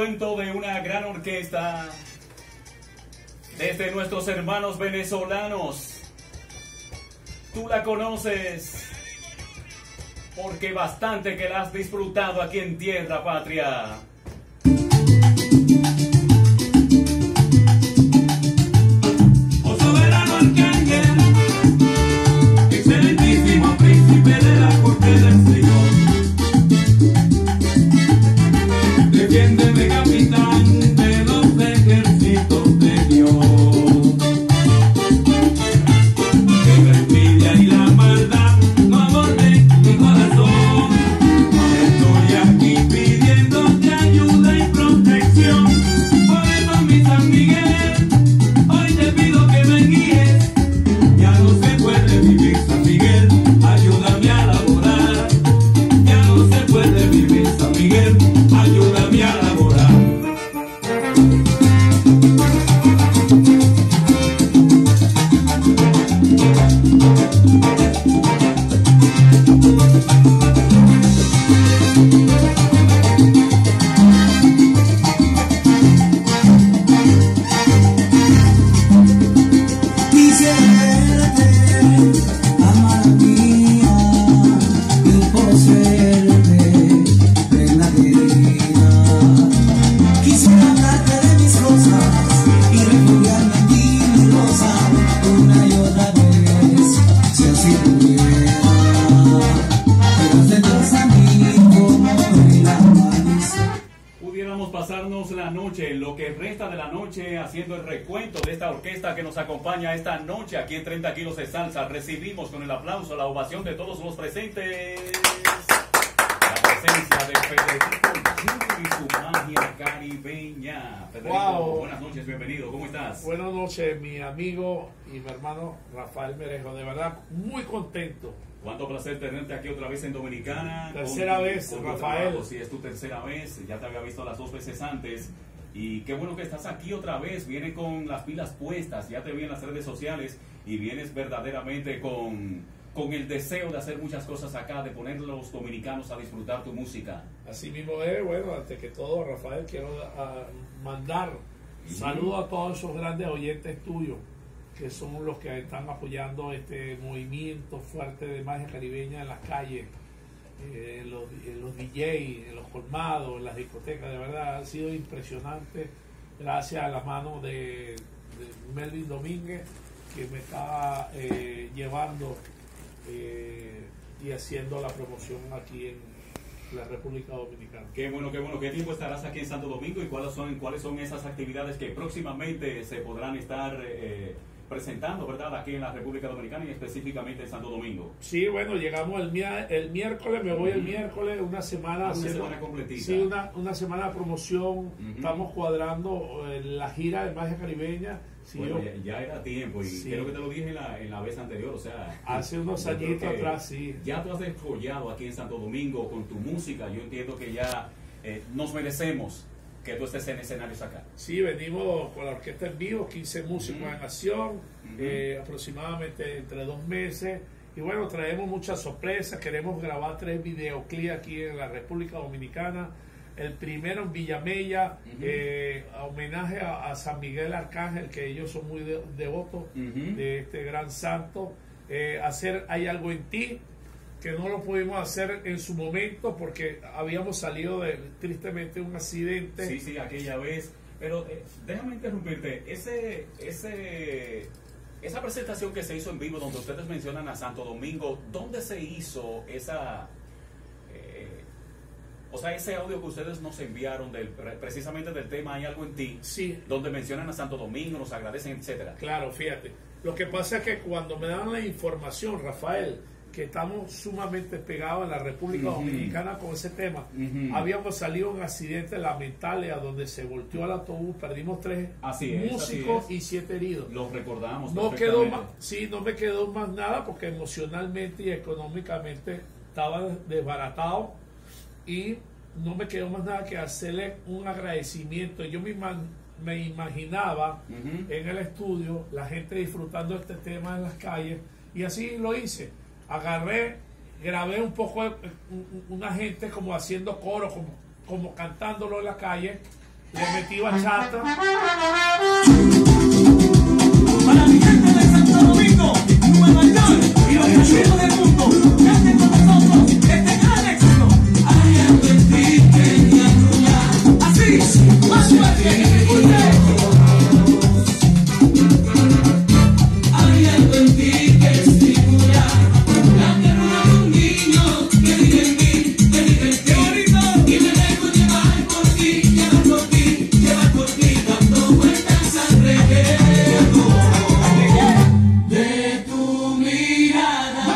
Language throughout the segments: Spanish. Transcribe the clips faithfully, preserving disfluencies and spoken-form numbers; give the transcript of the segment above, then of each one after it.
recuento de una gran orquesta desde nuestros hermanos venezolanos. Tú la conoces porque bastante que la has disfrutado aquí en tierra patria. Oh soberano arcángel, excelentísimo príncipe de la corte del Señor, defiéndeme, capitán de los ejércitos de Dios. Que la envidia y la maldad no aborden mi corazón. Estoy aquí pidiéndote ayuda y protección. Por eso, mi San Miguel, hoy te pido que me guíes. Ya no se puede vivir, San Miguel, ayúdame a laborar. Ya no se puede vivir, San Miguel, ayúdame a laborar. Quisiera verte, amada mía, y poseerte, reina querida. Quisiera hablarte de mis cosas y refugiarme en ti, mi rosa, una y otra vez, si así pudiera. Pero dentro de mí como el amanecer. Pudiéramos pasarnos la noche, lo que resta de la noche, haciendo el recuento de esta orquesta que nos acompaña esta noche aquí en treinta kilos de salsa. Recibimos con el aplauso, la ovación de todos los presentes, la presencia de Federico Junior y su magia caribeña. Federico, Wow. buenas noches, bienvenido, ¿cómo estás? Buenas noches, mi amigo y mi hermano Rafael Merejo. De verdad, muy contento. Cuánto placer tenerte aquí otra vez en Dominicana. Tercera con- vez, con tu Rafael. trabajo. Sí, es tu tercera vez, ya te había visto las dos veces antes. Y qué bueno que estás aquí otra vez, viene con las pilas puestas, ya te vi en las redes sociales y vienes verdaderamente con, con el deseo de hacer muchas cosas acá, de poner a los dominicanos a disfrutar tu música. Así mismo es. Bueno, antes que todo, Rafael, quiero ah, mandar saludos a todos esos grandes oyentes tuyos, que son los que están apoyando este movimiento fuerte de magia caribeña en las calles, eh, en, los, en los D J, en los colmados, en las discotecas. De verdad, ha sido impresionante, gracias a la mano de, de Melvin Domínguez, que me está eh, llevando eh, y haciendo la promoción aquí en la República Dominicana. Qué bueno, qué bueno. ¿Qué tiempo estarás aquí en Santo Domingo y cuáles son, cuáles son esas actividades que próximamente se podrán estar eh, presentando, ¿verdad? Aquí en la República Dominicana y específicamente en Santo Domingo. Sí, bueno, llegamos el, mia- el miércoles, me voy el Ujú. miércoles, una semana Una haciendo- semana completita. Sí, una, una semana de promoción. Ujú. Estamos cuadrando eh, la gira de magia caribeña. Sí, Bueno, yo- ya, ya era tiempo y Sí. creo que te lo dije en la, en la vez anterior, o sea, Hace unos yo creo añitos que atrás, sí. Ya tú has desarrollado aquí en Santo Domingo con tu música, yo entiendo que ya eh, nos merecemos que tú estés en escenarios acá. Sí, venimos con la orquesta en vivo, quince músicos Ujú. en acción, Ujú. eh, aproximadamente entre dos meses. Y bueno, traemos muchas sorpresas. Queremos grabar tres videoclips aquí en la República Dominicana. El primero en Villamella, Ujú. eh, a homenaje a, a San Miguel Arcángel, que ellos son muy de- devotos Ujú. de este gran santo. Eh, hacer Hay algo en ti, que no lo pudimos hacer en su momento porque habíamos salido de tristemente un accidente. Sí, sí, aquella vez. Pero eh, déjame interrumpirte. Ese, ese, esa presentación que se hizo en vivo, donde ustedes mencionan a Santo Domingo, ¿dónde se hizo esa, eh, o sea, ese audio que ustedes nos enviaron del, precisamente del tema Hay algo en ti, Sí, donde mencionan a Santo Domingo, nos agradecen, etcétera? claro, fíjate. Lo que pasa es que cuando me dan la información, Rafael, que estamos sumamente pegados en la República Ujú. Dominicana con ese tema, Ujú. habíamos salido en un accidente lamentable a donde se volteó el autobús, perdimos tres Así es, músicos así y siete heridos. Los recordamos. No quedó perfectamente. más, sí, no me quedó más nada porque emocionalmente y económicamente estaba desbaratado y no me quedó más nada que hacerle un agradecimiento. Yo me, ima- me imaginaba Ujú. en el estudio la gente disfrutando este tema en las calles y así lo hice. Agarré, grabé un poco de- un- una gente como haciendo coro, como, como cantándolo en la calle le metí bachata. Para mi gente de Santo Domingo, Nueva York y los amigos del mundo, canten con nosotros este gran éxito. Hay algo en ti que me arrulla. Así, más fuerte, escuche. Hay algo en ti que estimula la ternura de un niño que vive en mí, que vive en ti. Y me dejo llevar por ti, llevar por ti, llevar por ti, dando vueltas alrededor de tu mirada.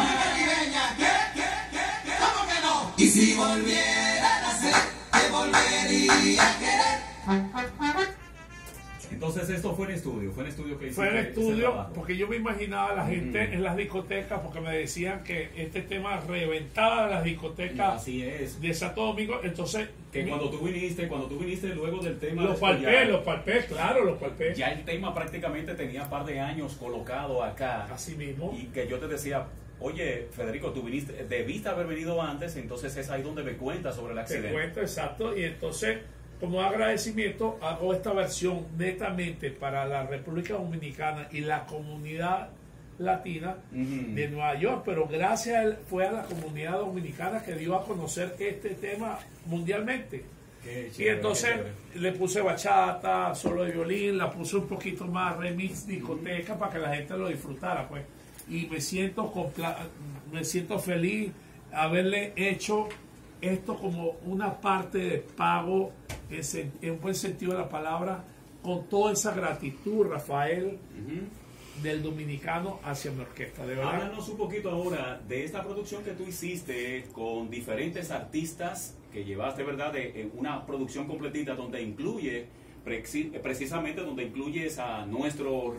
¿Cómo que no? Y si volviera a nacer, te volvería a querer. Entonces esto fue en estudio, fue en estudio que hiciste Fue en ese estudio, trabajo. porque yo me imaginaba a la gente Mm. en las discotecas, porque me decían que este tema reventaba las discotecas Así es. de Santo Domingo. Entonces, Que mi- cuando tú viniste, cuando tú viniste luego del tema, los después palpé, ya- los palpé, claro, los palpé. ya el tema prácticamente tenía un par de años colocado acá. Así mismo. Y que yo te decía, oye, Federico, tú viniste, debiste haber venido antes, entonces es ahí donde me cuentas sobre el Te accidente. cuento, exacto. Y entonces, como agradecimiento, hago esta versión netamente para la República Dominicana y la comunidad latina Ujú. de Nueva York, pero gracias a él fue a la comunidad dominicana que dio a conocer este tema mundialmente. Qué Y chévere, entonces qué chévere. le puse bachata, solo de violín, la puse un poquito más remix discoteca para que la gente lo disfrutara, pues. Y me siento compla- me siento feliz haberle hecho esto como una parte de pago en, sen- en un buen sentido de la palabra, con toda esa gratitud, Rafael, Ujú. del dominicano hacia mi orquesta, de verdad. Háblanos un poquito ahora de esta producción que tú hiciste con diferentes artistas que llevaste, ¿verdad? De en una producción completita donde incluye, preci- precisamente donde incluyes a nuestro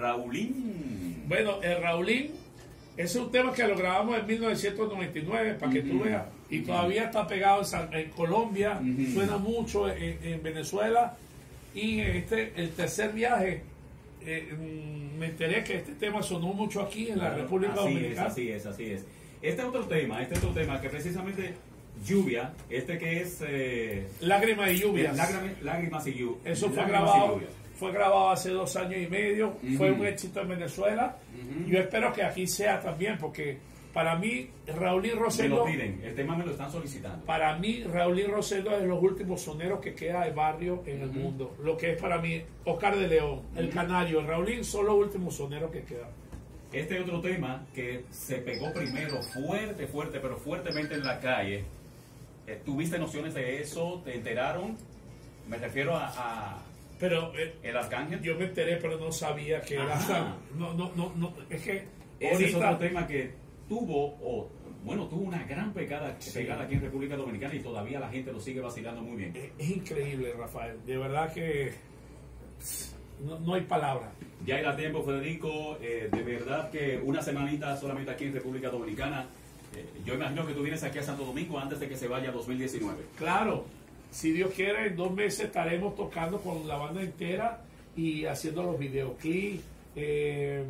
Raulín. Bueno, el Raulín, ese es un tema que lo grabamos en mil novecientos noventa y nueve, para que tú Ujú. veas, y todavía está pegado en, San- en Colombia, Ujú. suena mucho en, en Venezuela, y este, el tercer viaje, eh, mm, me enteré que este tema sonó mucho aquí en la Claro, República así Dominicana. es, así es, así es. Este otro tema, este otro tema que precisamente Lluvia, este que es eh, Lágrima de lluvia. Lágrima- Lágrimas y Lluvia. Eso fue Lágrimas y grabado, Lluvia. fue grabado hace dos años y medio, Ujú. fue un éxito en Venezuela. Ujú. Yo espero que aquí sea también, porque para mí, Raulín Me Rosendo, lo piden, el tema me lo están solicitando. para mí, Raulín Rosendo es de los últimos soneros que queda de barrio en el Ujú. mundo. Lo que es para mí, Oscar de León, el Ujú. Canario, el Raulín son los últimos soneros que quedan. Este otro tema que se pegó primero fuerte, fuerte, pero fuertemente en la calle. Eh, ¿Tuviste nociones de eso? ¿Te enteraron? Me refiero a, a Pero eh, el Arcángel. yo me enteré, pero no sabía que era. Ajá. No, no, no, no, es que Ese es ahorita- otro tema que tuvo, o bueno, tuvo una gran pegada, Sí. pegada aquí en República Dominicana y todavía la gente lo sigue vacilando muy bien. Es, es increíble, Rafael. De verdad que no, no hay palabras. Ya era tiempo, Federico, eh, de verdad que una semanita solamente aquí en República Dominicana. Eh, yo imagino que tú vienes aquí a Santo Domingo antes de que se vaya dos mil diecinueve. Claro, si Dios quiere, en dos meses estaremos tocando con la banda entera y haciendo los videoclips. Eh,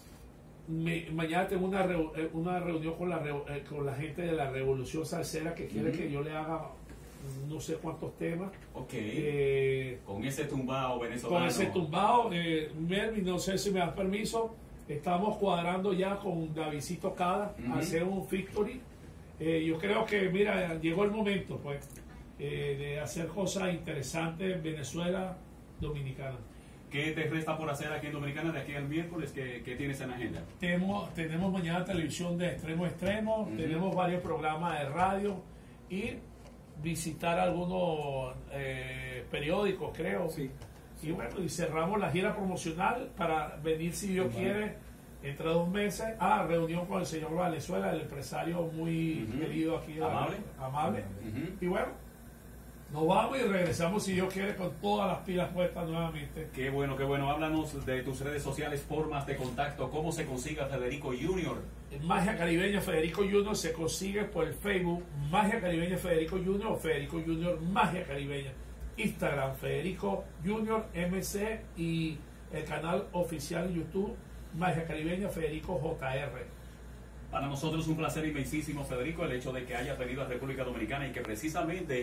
me- mañana tengo una, reu- eh, una reunión con la, reu- eh, con la gente de la Revolución Salsera que quiere Ujú. que yo le haga no sé cuántos temas. Ok. Eh, Con ese tumbao venezolano. con ese tumbado, eh, Melvin, no sé si me das permiso, estamos cuadrando ya con Davidcito Cada Ujú. hacer un victory. Eh, yo creo que, mira, llegó el momento, pues, eh, de hacer cosas interesantes en Venezuela Dominicana. ¿Qué te resta por hacer aquí en Dominicana de aquí al miércoles? ¿Qué, qué tienes en la agenda? Tenemos, tenemos mañana televisión de extremo a extremo, Ujú. tenemos varios programas de radio y visitar algunos eh, periódicos, creo. Sí. Y bueno, y cerramos la gira promocional para venir, si Dios Bueno. quiere, entre dos meses a reunión con el señor Valenzuela, el empresario muy Ujú. querido aquí. de la- Amable. amable. Ujú. Y bueno, nos vamos y regresamos, si Dios quiere, con todas las pilas puestas nuevamente. Qué bueno, qué bueno. Háblanos de tus redes sociales, formas de contacto, cómo se consigue a Federico Junior. Magia Caribeña Federico Junior se consigue por el Facebook Magia Caribeña Federico Junior o Federico Junior Magia Caribeña. Instagram Federico Junior M C y el canal oficial YouTube Magia Caribeña Federico J R. Para nosotros un placer inmensísimo, Federico, el hecho de que hayas venido a República Dominicana y que precisamente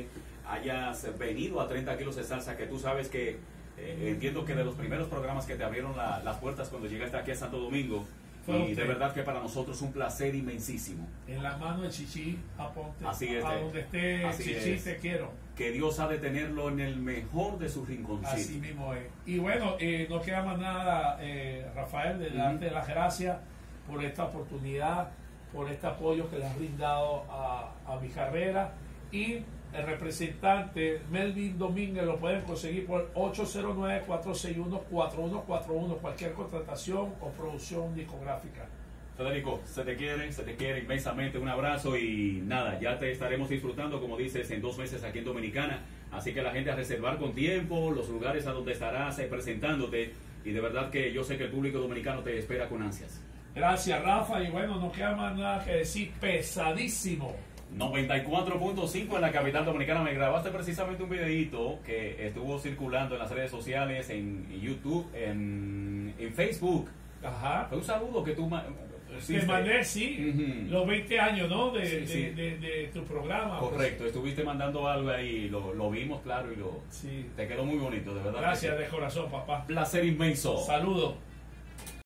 hayas venido a treinta kilos de salsa, que tú sabes que eh, entiendo que de los primeros programas que te abrieron la- las puertas cuando llegaste aquí a Santo Domingo, Fue y usted. de verdad que para nosotros es un placer inmensísimo. En la mano de Chichi, aponte. Así es, a eh. donde esté Así Chichi, es. te quiero. Que Dios ha de tenerlo en el mejor de sus Así rinconcitos. mismo es. Y bueno, eh, no queda más nada, eh, Rafael, de darte las gracias por esta oportunidad, por este apoyo que le has brindado a, a mi carrera. Y el representante Melvin Domínguez lo pueden conseguir por ocho cero nueve, cuatro seis uno, cuatro uno cuatro uno, cualquier contratación o producción discográfica. Federico, se te quiere, se te quiere inmensamente, un abrazo y nada, ya te estaremos disfrutando, como dices, en dos meses aquí en Dominicana, así que la gente a reservar con tiempo los lugares a donde estarás eh, presentándote, y de verdad que yo sé que el público dominicano te espera con ansias. Gracias, Rafa, y bueno, no queda más nada que decir, pesadísimo. noventa y cuatro punto cinco en la capital dominicana. Me grabaste precisamente un videíto que estuvo circulando en las redes sociales, en YouTube, en, en Facebook. Ajá. Fue un saludo que tú ma- Te hiciste. mandé, sí, Ujú. los veinte años, ¿no? De, Sí, de, sí. de- de tu programa. pues. Correcto, estuviste mandando algo ahí, lo, lo vimos, claro, y lo Sí. te quedó muy bonito, de verdad. que Gracias sí. de corazón, papá. Placer inmenso. Saludos.